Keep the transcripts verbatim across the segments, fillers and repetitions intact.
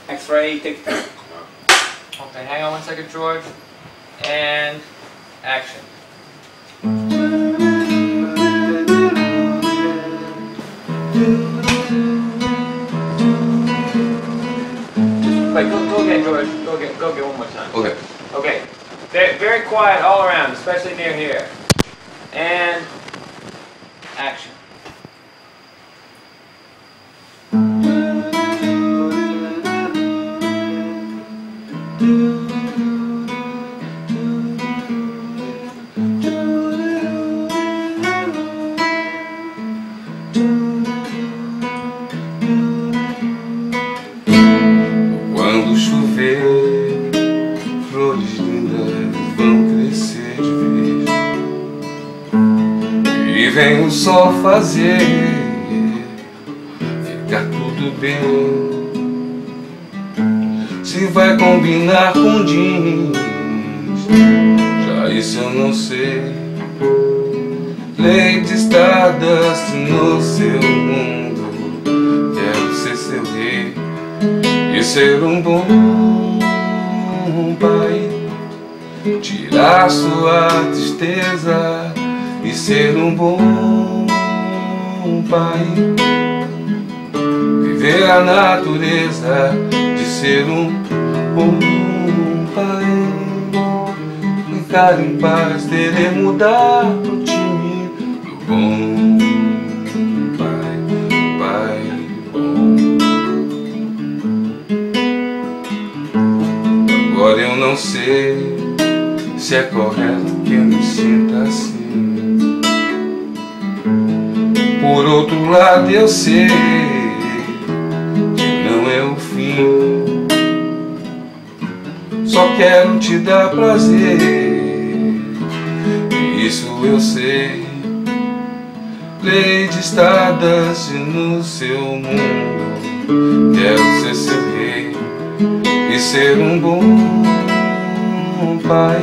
X-ray, take two. Okay, hang on one second, George. And action. Wait, go, go again, George. Go again, go again one more time. Okay. Okay. Very, very quiet all around, especially near here. And action. Quando chover, flores lindas vão crescer de vez, e vem o sol fazer ficar tudo bem. Se vai combinar com jeans, já isso eu não sei. Lady Stardust no seu mundo, quero ser seu rei e ser um bom pai, tirar sua tristeza e ser um bom pai, viver a natureza de ser um bom pai, ficar em paz, querer mudar pro time do bom pai, pai bom. Agora eu não sei se é correto que eu me sinta assim. Por outro lado eu sei que não é o fim. Só quero te dar prazer, e isso eu sei. Lady Stardust no seu mundo, quero ser seu rei e ser um bom pai,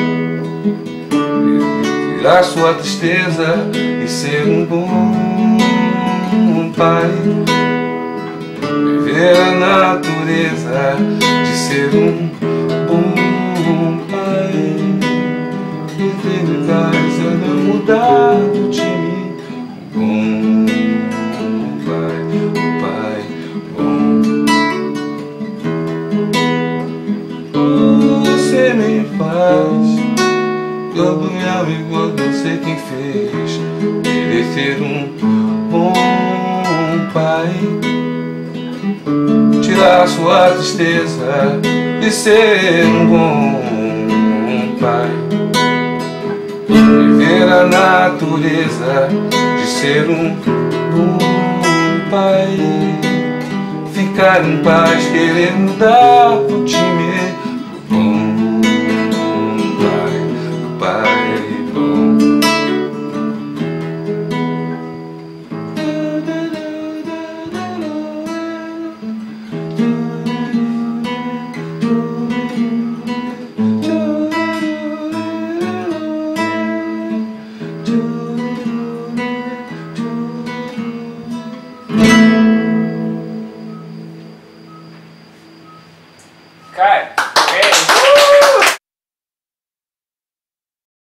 tirar sua tristeza e ser um bom pai, viver a natureza de ser um bom pai, viver em casa, não mudar do time, bom pai, pai bom. Você me faz, todo meu amigo, eu não sei quem fez, querer ser um bom pai, tirar sua tristeza e ser um bom pai, viver a natureza de ser um bom pai, ficar em paz, querer mudar pro time do bom pai, do pai bom. Do